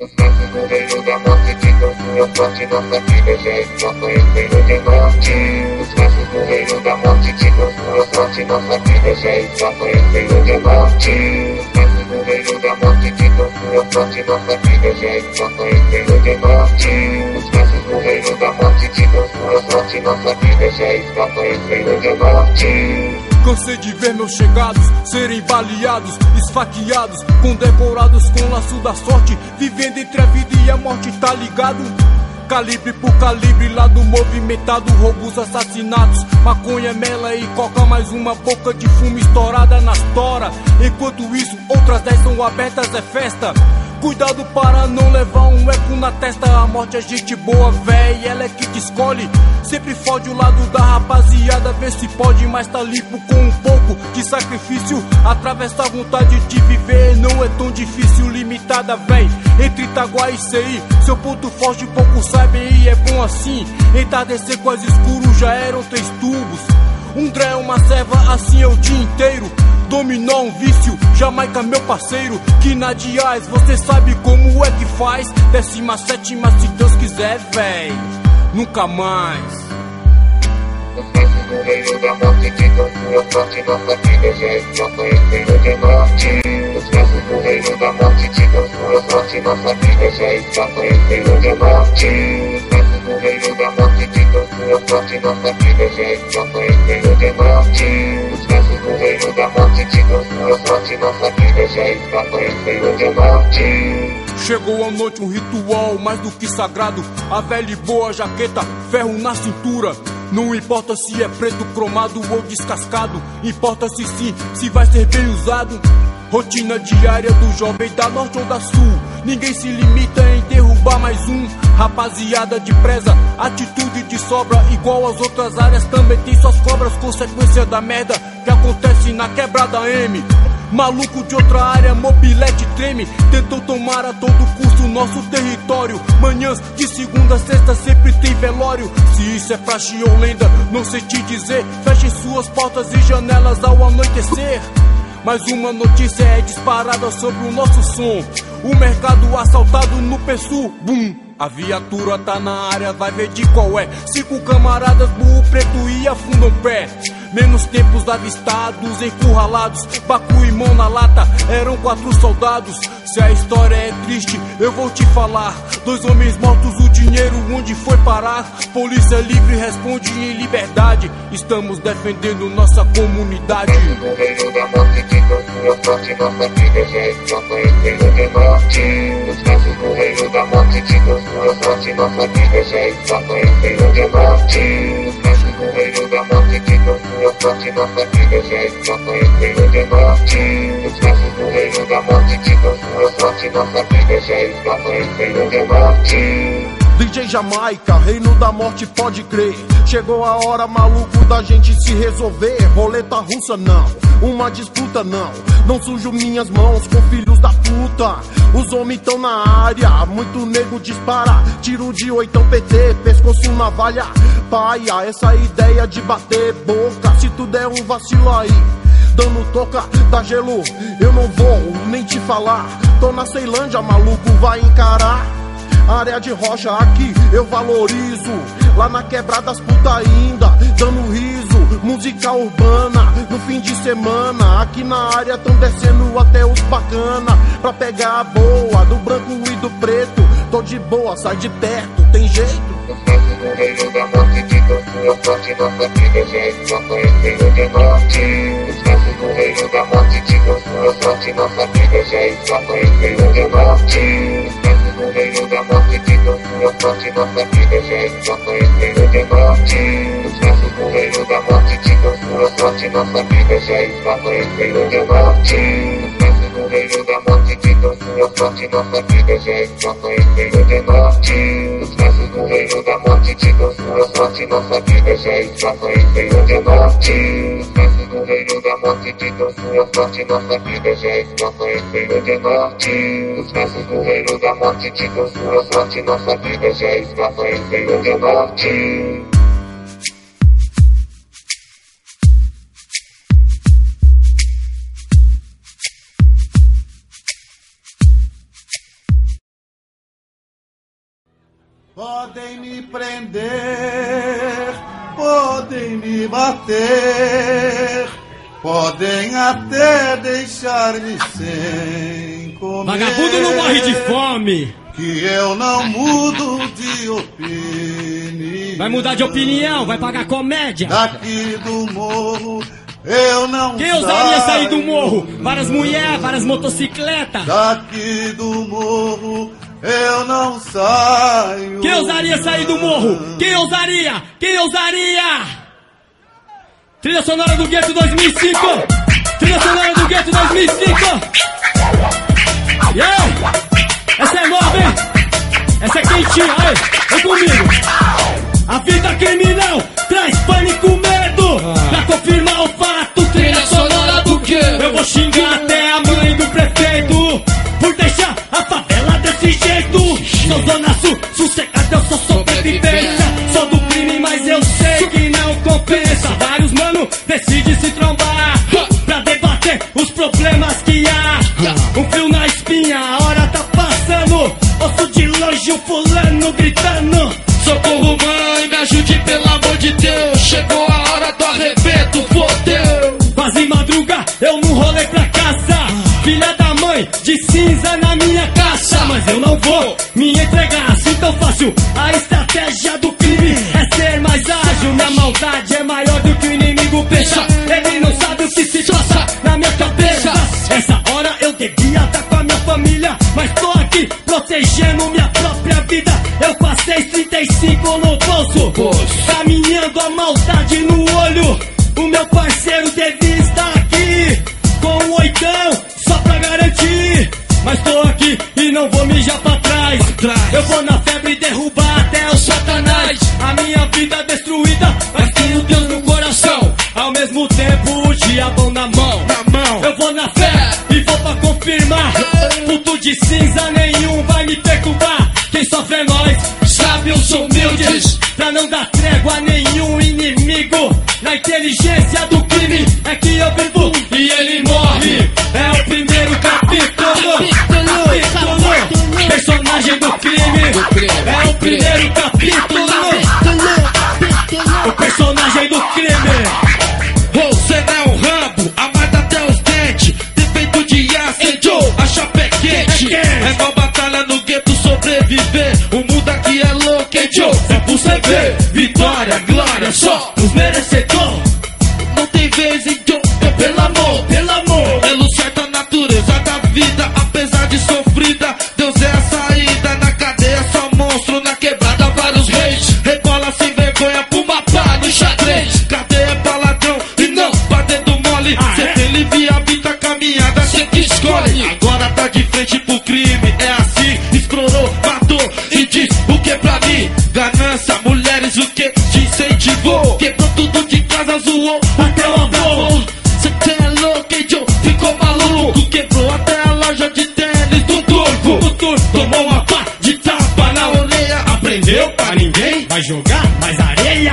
nossos no reino da morte, ditam sua sorte, nossa vida já está conhecendo de norte. Os nossos no reino da morte, ditam sua sorte, nossa vida já está conhecendo de norte. Os nossos no reino da morte, ditam sua sorte, nossa vida já está conhecendo de norte. Os nossos no reino da morte, ditam sua sorte, nossa vida já está conhecendo de norte. Cansei de ver meus chegados serem baleados, esfaqueados, condecorados com o laço da sorte, vivendo entre a vida e a morte, tá ligado? Calibre por calibre, lado movimentado, roubos, assassinatos, maconha, mela e coca, mais uma boca de fumo estourada nas tora. Enquanto isso, outras 10 são abertas, é festa. Cuidado para não levar um eco na testa. A morte é gente boa, véi, ela é que te escolhe. Sempre fode o lado da rapaziada, vê se pode, mas tá limpo com um pouco de sacrifício. Atravessa a vontade de viver, não é tão difícil, limitada, véi. Entre Itaguá e CI, seu ponto forte poucos sabem e é bom assim. Entardecer quase escuro, já eram 3 tubos. Um dré, uma serva, assim é o dia inteiro. Dominou um vício, Jamaica meu parceiro. Que na Dias, você sabe como é que faz. 17ª se Deus quiser, véi. Nunca mais. Os nossos no reino da morte, ditam sua sorte, nossa vida já está conhecendo de norte. Os nossos no reino da morte, ditam sua sorte, nossa vida já está conhecendo de norte. Os nossos no reino da morte, ditam sua sorte, nossa vida já está conhecendo de norte. Os nossos no reino da morte, ditam sua sorte, nossa vida já está conhecendo de norte. Chegou a noite, um ritual mais do que sagrado. A velha e boa jaqueta, ferro na cintura. Não importa se é preto, cromado ou descascado, importa-se sim, se vai ser bem usado. Rotina diária do jovem da norte ou da sul. Ninguém se limita em derrubar mais um. Rapaziada de preza, atitude de sobra. Igual às outras áreas também tem suas cobras. Consequência da merda que acontece na quebrada M. Maluco de outra área, mobilete treme. Tentou tomar a todo custo nosso território. Manhãs de segunda a sexta sempre tem velório. Se isso é praxe ou lenda, não sei te dizer. Fechem suas portas e janelas ao anoitecer. Mais uma notícia é disparada sobre o nosso som. O mercado assaltado no Pessu, bum. A viatura tá na área, vai ver de qual é. 5 camaradas, burro preto e afundam pé. Menos tempos avistados, encurralados, bacu e mão na lata, eram 4 soldados. Se a história é triste, eu vou te falar. 2 homens mortos, o dinheiro onde foi parar? Polícia livre responde em liberdade. Estamos defendendo nossa comunidade. No reino da morte, ditam sua sorte, nossa vida já está conhecendo de norte. Os nossos no reino da morte, ditam sua sorte, nossa vida já está conhecendo de norte. Os nossos no reino da morte, ditam sua sorte, nossa vida já está conhecendo de norte. Os nossos no reino da morte, ditam sua sorte, nossa vida já está conhecendo de norte. DJ Jamaica, reino da morte, pode crer. Chegou a hora, maluco, da gente se resolver. Roleta russa não, uma disputa não. Não sujo minhas mãos com filhos da puta. Os homens tão na área, muito nego dispara. Tiro de 8 PT, pescoço navalha. Paia, essa ideia de bater boca. Se tu der um vacilo aí, dando toca, dá gelo, eu não vou nem te falar. Tô na Ceilândia, maluco, vai encarar. Área de rocha aqui eu valorizo. Lá na quebrada as puta ainda dando riso. Música urbana no fim de semana. Aqui na área tão descendo até os bacana. Pra pegar a boa do branco e do preto. Tô de boa, sai de perto, tem jeito. Os nossos no reino da morte, ditam sua sorte, nossa vida já está conhecendo de norte. Os nossos no reino da morte, ditam sua sorte, nossa vida já está conhecendo de norte. Os nossos no reino da morte, ditam sua sorte, nossa vida já está conhecendo de norte. Os nossos no reino da morte, ditam sua sorte, nossa vida já está conhecendo de norte. Os nossos no reino da morte, ditam sua sorte, nossa vida já está conhecendo de norte. Os nossos no reino da morte, ditam sua sorte, nossa vida já está conhecendo de norte. Os nossos no reino da morte, ditam sua sorte, nossa vida já está conhecendo de norte. Os nossos no reino da morte, ditam sua sorte, nossa vida já está conhecendo de norte. Podem me prender, podem me bater, podem até deixar-me sem comer. Vagabundo não morre de fome. Que eu não mudo de opinião. Vai mudar de opinião, vai pagar comédia. Daqui do morro eu não Quem ousaria sair do morro? Várias mulheres, várias motocicletas. Daqui do morro eu não saio. Quem ousaria sair do morro? Quem ousaria? Quem ousaria? Trilha sonora do Gueto 2005. Trilha sonora do Gueto 2005. Yeah! Essa é nova, hein? Essa é quentinha, aí, vem comigo. A vida criminal traz pânico, medo. Pra confirmar o fato, trilha sonora do quê? Eu vou xingar até a mãe do prefeito por deixar a favela desse jeito. Sou Zona Sul, sossegado, eu sou sobrevivência. Sou do crime, mas eu sei que não compensa. Vários mano decidem se trombar pra debater os problemas que há. Um fio na espinha, a hora tá passando. Ouço de longe o fulano gritando: socorro, mãe, me ajude pelo amor de Deus. Chegou a hora do arrebento, fodeu. Quase madruga, eu não rolei pra casa. Filha da mãe, de cinza na minha caça. Mas eu não vou me entregar assim tão fácil. A estratégia do crime é ser mais ágil. Minha maldade é maior do que o inimigo pensa. Ele não sabe o que se passa na minha cabeça. Essa hora eu devia estar com a minha família, mas tô aqui protegendo minha própria vida. Eu passei 35 no bolso, caminhando a maldade no olho. O meu parceiro devia estar aqui com um oitão, só pra garantir. Mas tô aqui e não vou mijar pra trás. Eu vou na febre derrubar até o satanás. A minha vida destruída, mas tenho Deus no coração. Ao mesmo tempo o diabo na mão. Eu vou na fé e vou pra confirmar. Puto de cinza nenhum vai me perturbar. Quem sofre é nós, sábios humildes, pra não dar trégua a nenhum inimigo. Na inteligência do crime é que eu vivo e ele morre. É o primeiro capítulo. Personagem do crime. É o primeiro capítulo. O personagem do crime. Você não é um Rambo, amado até os dentes. Defeito de ácido, a chapa é quente. É uma batalha no gueto sobreviver. O mundo aqui é louco, hein, Joe? É por você ver. Vitória, glória, só os merecedores. Não tem vez, hein, Joe? Pelo amor, pelo amor. Pelo certo a natureza da vida, apesar de sofrida, Deus é a saída. Na cadeia só monstro, na quebrada vários reis. Rebola sem vergonha pro mapa no xadrez. Cadeia pra ladrão e não pra dedo mole. Cê tem livre a vida, caminhada, cê que escolhe. Agora tá de frente pro crime, é assim. Explorou, matou e diz o que pra mim. Ganância, mulheres, o que te incentivou. Quebrou tudo de casa, zoou até o amor. Cê é louco, hein, Joe? Ficou maluco. Quebrou até a loja de tênis do turco. O turco tomou uma pá de tapa na orelha. Aprendeu pra ninguém, Vai jogar mais areia.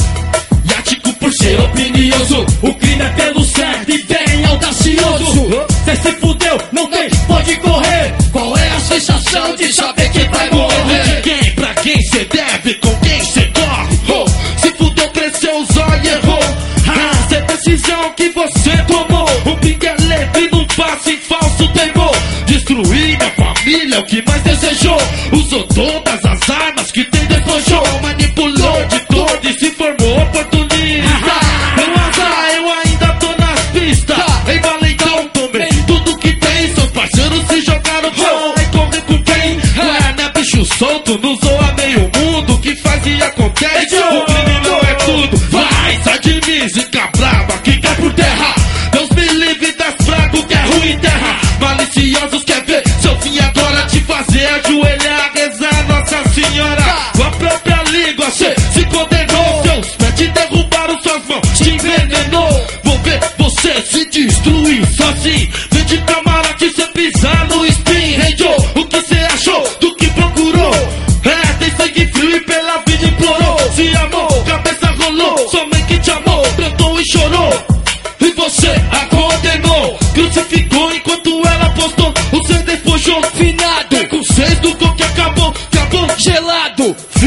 Yático por ser opinioso. O crime é pelo certo e bem audacioso. Cê se fudeu, não tem, pode correr. Qual é a sensação de saber que vai morrer? De quem, pra quem cê deve, com quem cê corre? Se fudeu, cresceu, os olhos errou. Essa é decisão que você tomou. O pingue é leve, não passa em falso temor. Destruir minha família é o que mais desejou. Usou todas as armas que tem, despojou. Manipulou de todo e se formou oportunista. Eu azar, eu ainda tô nas pistas. Em valentão, tomei tudo que tem. Seus parceiros se jogaram bom. Vai correr com quem? Ué, né, bicho solto, não zoa meio mundo. Que faz e acontece. O crime não é tudo. Vai, sai de mim, zica braba, que cai por terra. Deus me livre das pragas, que é ruim terra. Maliciosos quer ver seu fim agora, te fazer ajoelhar, rezar Nossa Senhora. Com a própria língua cê se condenou. Seus pés te derrubaram, suas mãos te envenenou. Vou ver você se destruir sozinho. Vem de camara que cê pisar no spin. Hey Joe, o que cê achou do que procurou? É, tem sangue frio e pela vida implorou. Se amou, cabeça rolou, sua mãe que te amou brotou e chorou. E você a condenou, crucificou enquanto ela postou. Você despojou, finado, com 6 do gol que acabou gelado.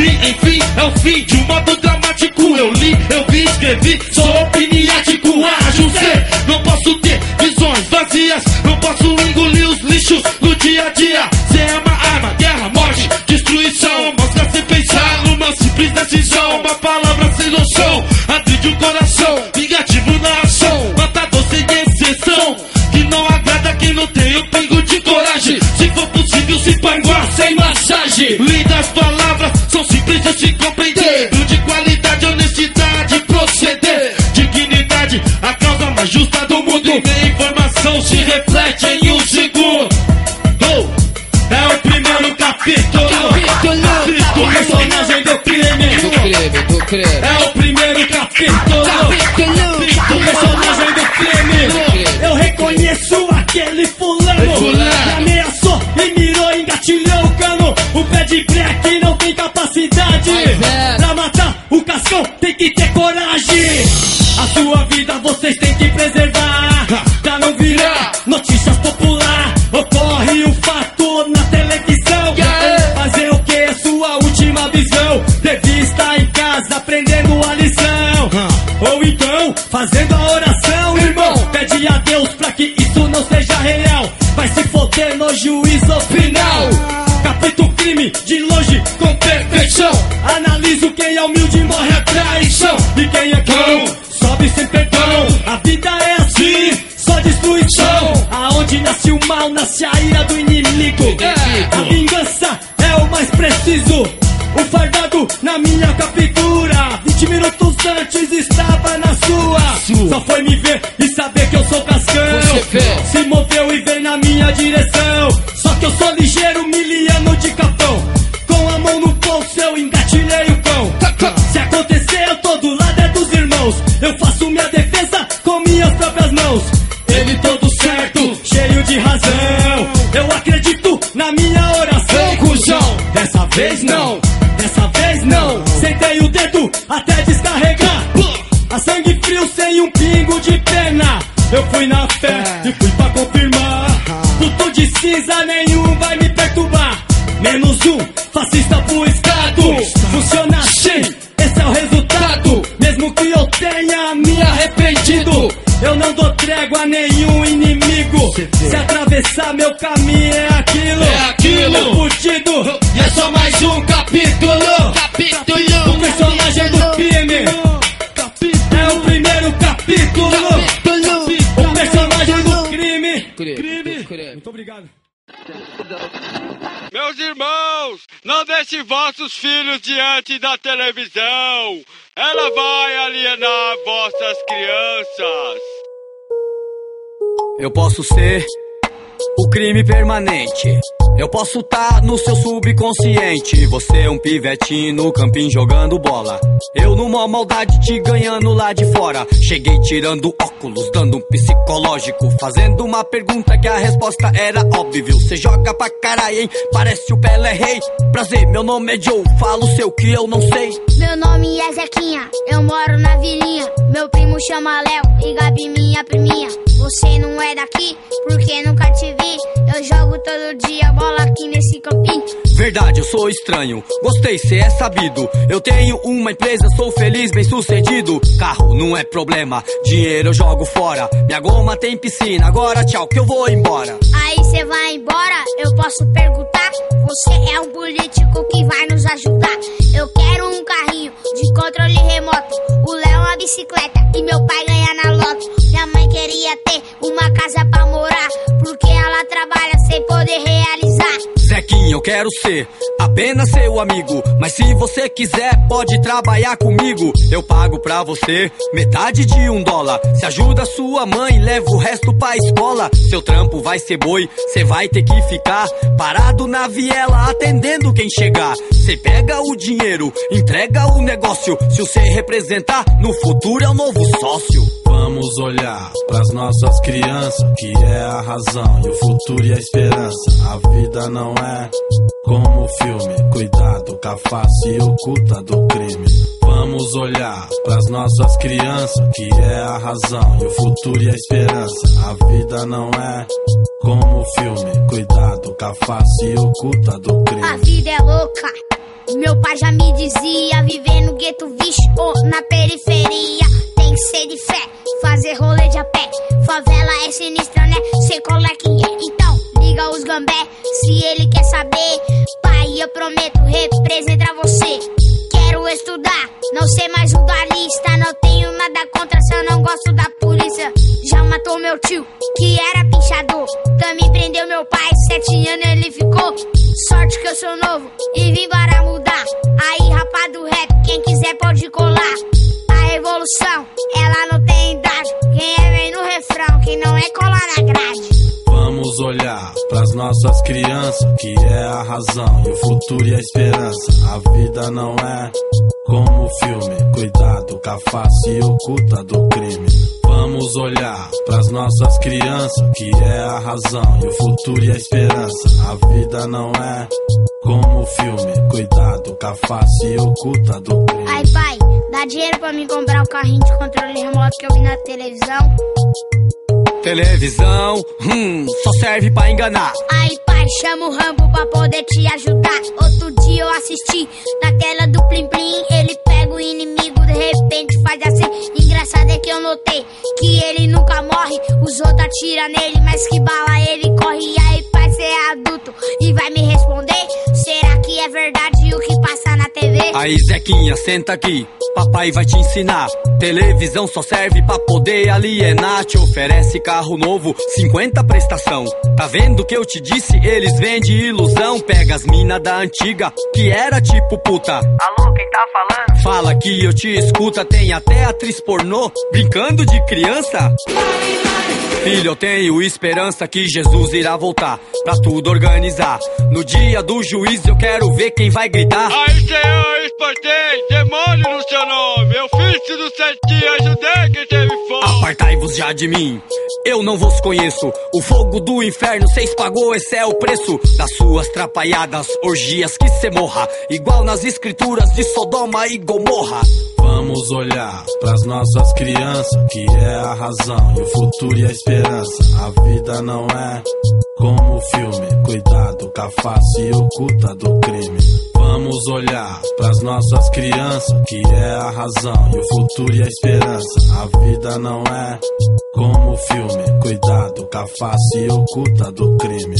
é o fim de um modo dramático. Eu li, eu vi, escrevi, sou opiniático. Ajo ser, não posso ter visões vazias, não posso engolir os lixos no dia a dia. Cê é uma arma, guerra, morte, destruição. Mostra sem pensar numa simples decisão. Uma palavra sem noção, agride o coração, vingativo na ação, matador sem exceção, que não agrada quem não tem um pingo de coragem. Se for possível, se panguar sem massagem. Lindas palavras, são simples de se compreender. De qualidade, honestidade, proceder, dignidade, a causa mais justa do mundo. E minha informação se reflete em um segundo. É o primeiro capítulo. O personagem do crime. É o primeiro capítulo. O personagem do crime. Eu reconheço aquele fulano que ameaçou e mirou, engatilhou o cano. O pé de breque não tem capacidade pra matar o cascão, tem que ter coragem. A sua vida vocês têm que preservar, pra não virar notícias popular. Ocorre um fato na televisão, fazer o que é sua última visão? Deve estar em casa aprendendo a lição, ou então fazendo a oração, irmão. Pede a Deus pra que isso não seja real. Vai se foder no juízo final. Capito o crime de longe com perfeição. Analiso quem é humilde, morre a traição. E quem é cão, sobe sem perdão. A vida é assim, só destruição. Aonde nasce o mal, nasce a ira do inimigo. A vingança é o mais preciso. O fardado na minha captura, 20 minutos antes estava na sua. Só foi me ver e saber que eu sou cascão. Se moveu e veio na minha direção. Só que eu sou ligeiro, miliano de capão. Com a mão no bolso eu engatilhei o cão. Se acontecer eu tô do lado é dos irmãos. Eu faço minha defesa com minhas próprias mãos. Ele todo certo, cheio de razão. Eu acredito na minha oração, cuzão. Dessa vez não, dessa vez não. Sentei o dedo até descarregar. A sangue frio sem um pingo de pena. Eu fui na fé e fui pra confirmar. Puto de cinza, nenhum vai me perturbar. Menos um, fascista pro Estado. Funciona assim, esse é o resultado. Mesmo que eu tenha me arrependido, eu não dou trégua a nenhum inimigo. Se atravessar meu caminho é aquilo fudido. E é só mais um capítulo. O personagem do crime é o primeiro capítulo. O personagem do crime. Muito obrigado. Meus irmãos, não deixem vossos filhos diante da televisão. Ela vai alienar vossas crianças. Eu posso ser o crime permanente. Eu posso tá no seu subconsciente. Você é um pivetinho no campinho jogando bola. Eu numa maldade te ganhando lá de fora. Cheguei tirando óculos, dando um psicológico, fazendo uma pergunta que a resposta era óbvia. Cê joga pra caralho, hein? Parece o Pelé Rei. Prazer, meu nome é Joe, falo o seu que eu não sei. Meu nome é Zequinha, eu moro na vilinha. Meu primo chama Léo e Gabi minha priminha. Você não é daqui, porque nunca te vi. Eu jogo todo dia bola aqui nesse campinho. Verdade, eu sou estranho, gostei, cê é sabido. Eu tenho uma empresa, sou feliz, bem sucedido. Carro não é problema, dinheiro eu jogo fora. Minha goma tem piscina, agora tchau que eu vou embora. Aí cê vai embora, eu posso perguntar? Você é um político que vai nos ajudar. Eu quero um carrinho de controle remoto. O Léo uma bicicleta e meu pai ganha na loto. Minha mãe queria ter uma casa pra morar, porque ela trabalha sem poder realizar. Zequinha, eu quero ser apenas seu amigo, mas se você quiser pode trabalhar comigo. Eu pago pra você metade de $1. Se ajuda sua mãe, leva o resto pra escola. Seu trampo vai ser boi, cê vai ter que ficar parado na viela atendendo quem chegar. Cê pega o dinheiro, entrega o negócio. Se você representar, no futuro é o novo sócio. Vamos olhar pras nossas crianças, que é a razão e o futuro e a esperança. A vida não é como filme, cuidado com a face oculta do crime. Vamos olhar pras nossas crianças, que é a razão e o futuro e a esperança. A vida não é como filme, cuidado com a face oculta do crime. A vida é louca, Meu pai já me dizia, viver no gueto, vixe, ou na periferia. Tem que ser de fé, fazer rolê de a pé. Favela é sinistra, né? Sei qual é que é. Então, liga os gambé, se ele quer saber. Pai, eu prometo representar você. Quero estudar, não ser mais um da lista. Não tenho nada contra se eu não gosto da polícia. Já matou meu tio, que era pichador. Também prendeu meu pai, 7 anos ele ficou. Sorte que eu sou novo e vim para mudar. Aí, rapaz do rap, quem quiser pode colar. A evolução, ela não tem idade. Quem é vem no refrão, quem não é cola na grade. Vamos olhar pras nossas crianças, que é a razão e o futuro e a esperança. A vida não é como filme, cuidado com a face oculta do crime. Vamos olhar pras nossas crianças, que é a razão e o futuro e a esperança. A vida não é como filme, cuidado com a face oculta do crime. Ai, pai, dá dinheiro pra mim comprar o carrinho de controle remoto que eu vi na televisão. Televisão, só serve pra enganar. Aí, pai, chama o Rambo pra poder te ajudar. Outro dia eu assisti na tela do Plim Plim. Ele pega o inimigo, de repente faz assim. Engraçado é que eu notei que ele nunca morre. Os outros atiram nele, mas que bala ele corre. E aí, pai, cê é adulto e vai me responder? Será que é verdade o que passa na TV? Aí, Zequinha, senta aqui, papai vai te ensinar. Televisão só serve pra poder alienar. Te oferece carro novo, 50 prestação. Tá vendo que eu te disse? Eles vendem ilusão. Pega as mina da antiga, que era tipo puta. Alô, quem tá falando? Fala que eu te escuta, tem até atriz pornô brincando de criança. Filho, eu tenho esperança que Jesus irá voltar pra tudo organizar. No dia do juízo eu quero ver quem vai gritar. Aí, Senhor, espantei, demônio no seu nome. Eu fiz do certinho, ajudei quem teve fome. Apartai-vos já de mim, eu não vos conheço. O fogo do inferno cês pagou, esse é o preço das suas trapalhadas, orgias que cê morra, igual nas escrituras de Sodoma e Gomorra. Vamos olhar pras nossas crianças, que é a razão e o futuro e a esperança. A vida não é como filme, cuidado com a face oculta do crime. Vamos olhar pras nossas crianças, que é a razão e o futuro e a esperança. A vida não é como filme, cuidado com a face oculta do crime.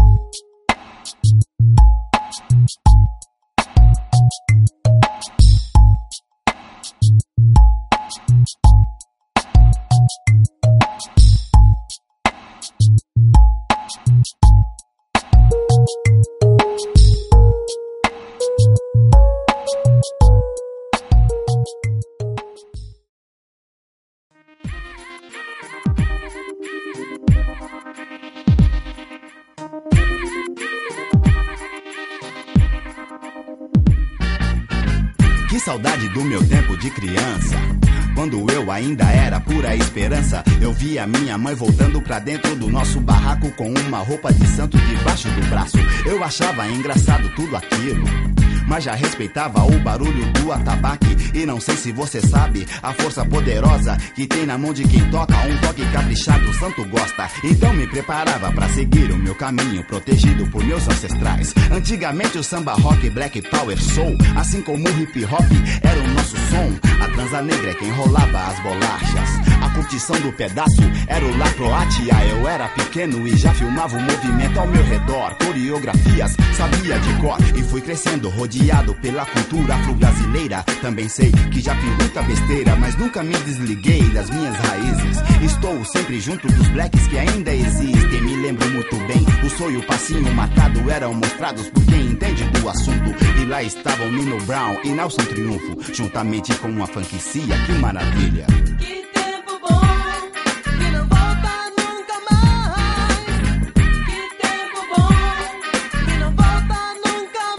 Que saudade do meu tempo de criança, quando eu ainda era pura esperança. Eu via minha mãe voltando pra dentro do nosso barraco com uma roupa de santo debaixo do braço. Eu achava engraçado tudo aquilo, mas já respeitava o barulho do atabaque. E não sei se você sabe a força poderosa que tem na mão de quem toca. Um toque caprichado o santo gosta. Então me preparava pra seguir o meu caminho, protegido por meus ancestrais. Antigamente o samba rock, black power soul, assim como o hip hop era o nosso som. A transa negra é quem rolava as bolachas, a curtição do pedaço era o La Croatia. Eu era pequeno e já filmava o movimento ao meu redor, coreografias sabia de cor. E fui crescendo rodeado pela cultura afro-brasileira. Também sei que já fiz muita besteira, mas nunca me desliguei das minhas raízes. Estou sempre junto dos blacks que ainda existem. Me lembro muito bem, o sonho, o passinho marcado eram mostrados por quem entende do assunto. E lá estavam Nino Brown e Nelson Triunfo, juntamente com uma franquicia, que maravilha. Que tempo bom, que não volta nunca mais. Que tempo bom, que não volta nunca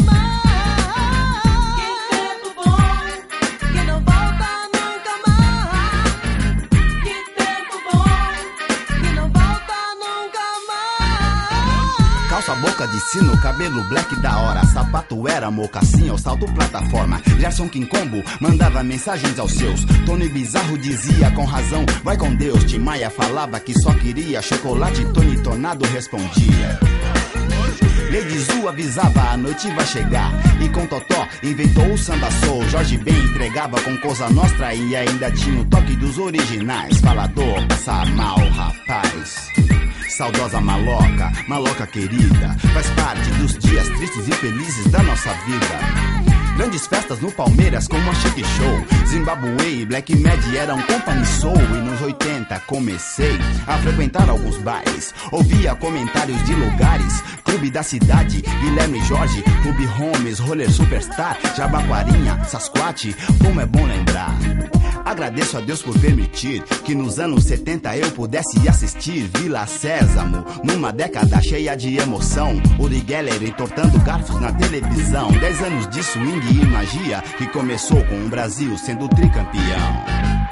mais. Que tempo bom, que não volta nunca mais. Que tempo bom, que não volta nunca mais. Calça boca de sino, cabelo black da hora, sapato era mocassim ou salto plataforma. Gerson Quincombo mandava mensagens aos seus, Tony Bizarro dizia com razão, vai com Deus. Tim Maia falava que só queria chocolate, Tony Tornado respondia. Lady Zu avisava, a noite vai chegar. E com Totó inventou o samba soul. Jorge Ben entregava com Cosa Nostra e ainda tinha o toque dos originais. Falador, passa mal, rapaz. Saudosa maloca, maloca querida, faz parte dos dias tristes e felizes da nossa vida. Grandes festas no Palmeiras como a Chic Show. Zimbabwe e Black Mad eram company soul. E nos 80 comecei a frequentar alguns bares. Ouvia comentários de lugares. Clube da Cidade, Guilherme Jorge, Clube Holmes, Roller Superstar, Jabaquarinha, Sasquatch, como é bom lembrar. Agradeço a Deus por permitir que nos anos 70 eu pudesse assistir Vila Sésamo, numa década cheia de emoção. Uri Geller entortando garfos na televisão. 10 anos de swing e magia que começou com o Brasil sendo tricampeão.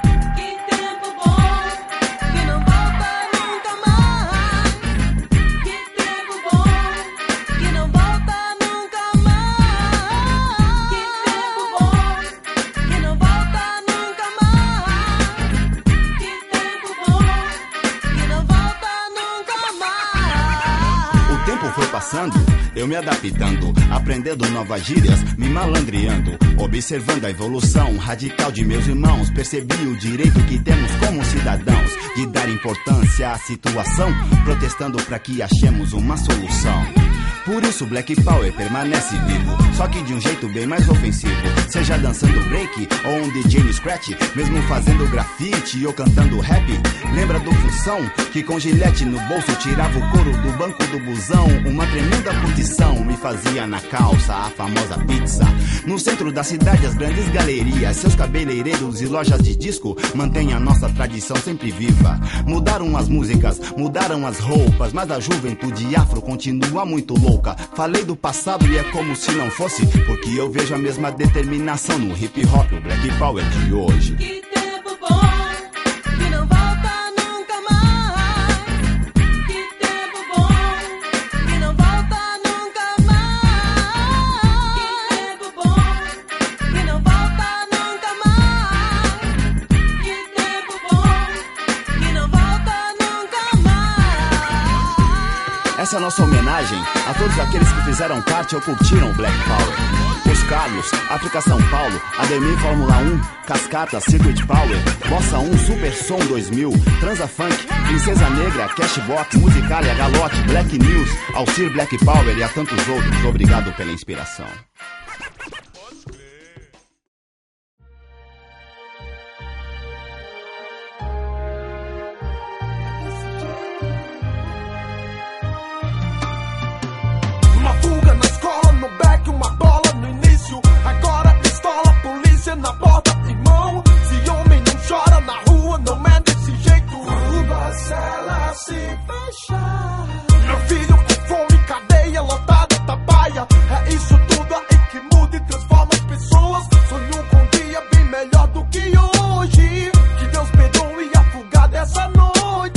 Eu me adaptando, aprendendo novas gírias, me malandreando, observando a evolução radical de meus irmãos. Percebi o direito que temos como cidadãos de dar importância à situação, protestando para que achemos uma solução. Por isso Black Power permanece vivo, só que de um jeito bem mais ofensivo. Seja dançando break ou um DJ no scratch, mesmo fazendo grafite ou cantando rap. Lembra do Função, que com gilete no bolso tirava o couro do banco do busão? Uma tremenda punição me fazia na calça a famosa pizza. No centro da cidade as grandes galerias, seus cabeleireiros e lojas de disco mantêm a nossa tradição sempre viva. Mudaram as músicas, mudaram as roupas, mas a juventude afro continua muito louca. Falei do passado e é como se não fosse, porque eu vejo a mesma determinação no hip hop, o Black Power de hoje. Que tempo bom, que não volta nunca mais. Que tempo bom, que não volta nunca mais. Que tempo bom, que não volta nunca mais. Que tempo bom, que não volta nunca mais. Essa é a nossa homenagem a todos aqueles que fizeram parte ou curtiram o Black Power. Os Carlos, África São Paulo, Ademir Fórmula 1, Cascata, Circuit Power, Bossa 1, Super Som 2000, Transa Funk, Princesa Negra, Cashbox, Musicalia, Galote, Black News, Alcir Black Power e a tantos outros. Obrigado pela inspiração. Uma fuga na escola, no back, uma bola no início. Agora pistola, polícia na porta e mão. Se homem não chora na rua, não é desse jeito. Quando a cela se fechar, meu filho com fome, cadeia lotada, tabaia. É isso tudo aí que muda e transforma as pessoas. Sonho com um dia bem melhor do que hoje. Que Deus perdoe a fuga dessa noite.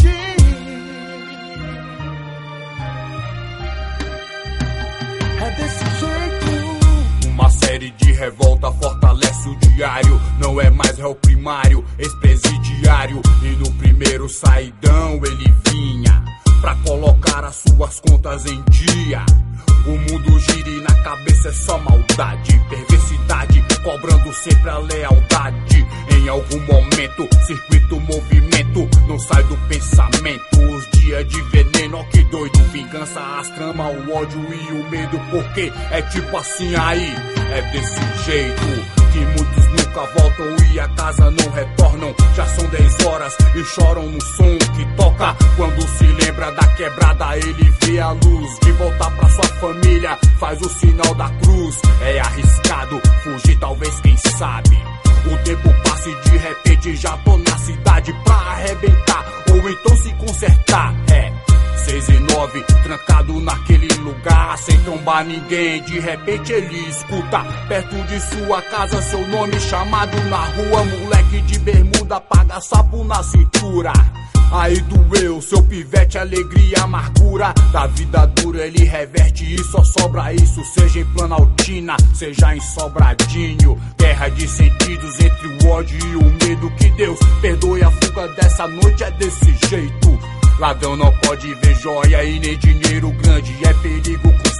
É desse jeito. Uma série de revolta fortalece o diário. Não é mais réu primário, ex-presidiário. E no primeiro saidão ele vinha pra colocar as suas contas em dia. O mundo gira e na cabeça é só maldade, perversidade, cobrando sempre a lealdade. Em algum momento, circuito movimento, não sai do pensamento. Os dias de veneno, ó que doido. Vingança, as tramas, o ódio e o medo. Porque é tipo assim aí, é desse jeito que muitos nunca voltam e a casa não retornam. Já são 10 horas e choram no som que toca. Quando se lembra da quebrada, ele vê a luz de voltar pra sua família, faz o sinal da cruz. É arriscado fugir, talvez, quem sabe. O tempo passa e de repente já tô na cidade pra arrebentar ou então se consertar. É 6 e 9, trancado naquele lugar, sem trombar ninguém. De repente ele escuta, perto de sua casa, seu nome chamado na rua. Moleque de bermuda, paga sapo na cintura. Aí doeu, seu pivete, alegria, amargura da vida dura, ele reverte e só sobra isso. Seja em Planaltina, seja em Sobradinho. Guerra de sentidos entre o ódio e o medo. Que Deus perdoe a fuga dessa noite, é desse jeito. Ladrão não pode ver joia e nem dinheiro grande. É perigo constante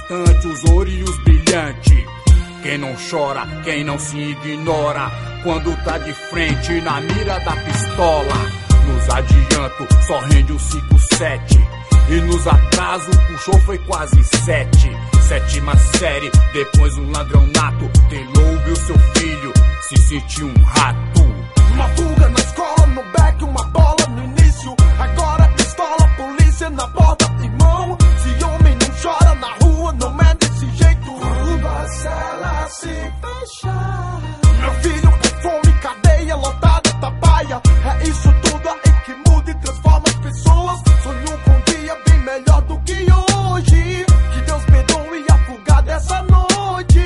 bastante os ourinhos brilhantes. Quem não chora, quem não se ignora, quando tá de frente na mira da pistola. Nos adianto, só rende o 5-7. E nos atrasos, puxou foi quase 7. 7ª série, depois um ladrão nato. Telou, viu seu filho, se sentiu um rato. Uma fuga na escola, no back, uma bola no início. Agora pistola, polícia na porta, irmão. Se homem não chora na rua, não é desse jeito. Quando a cela se fechar, meu filho com fome, cadeia lotada, tabaia. É isso tudo aí que muda e transforma as pessoas. Sonho com um dia bem melhor do que hoje. Que Deus perdoe a fuga dessa noite.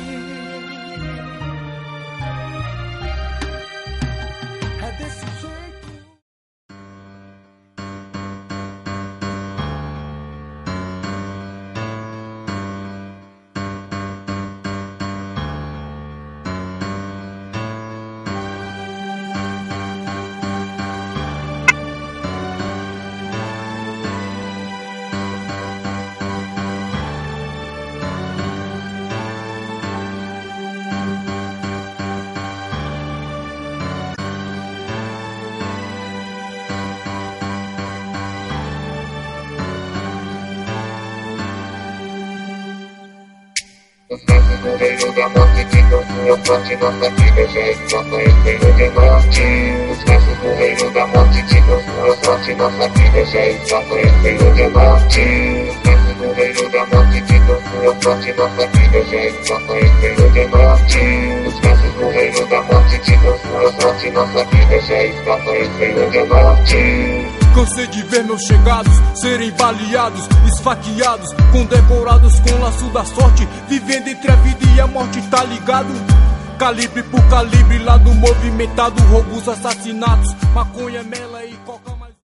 É desse jeito. Os nossos no reino da morte, de sua sorte, nossa vida já escapa em reino de morte. Os nossos no reino da morte, de sua sorte, nossa vida já escapa em reino de morte. Os nossos no reino da morte, de sua sorte, nossa vida já escapa em reino de morte. Os nossos no reino da morte, de sua sorte, nossa vida já escapa em reino de morte. Cansei de ver meus chegados serem baleados, esfaqueados, condecorados com o laço da sorte. Vivendo entre a vida e a morte, tá ligado? Calibre por calibre, lado movimentado, roubos, assassinatos, maconha, mela.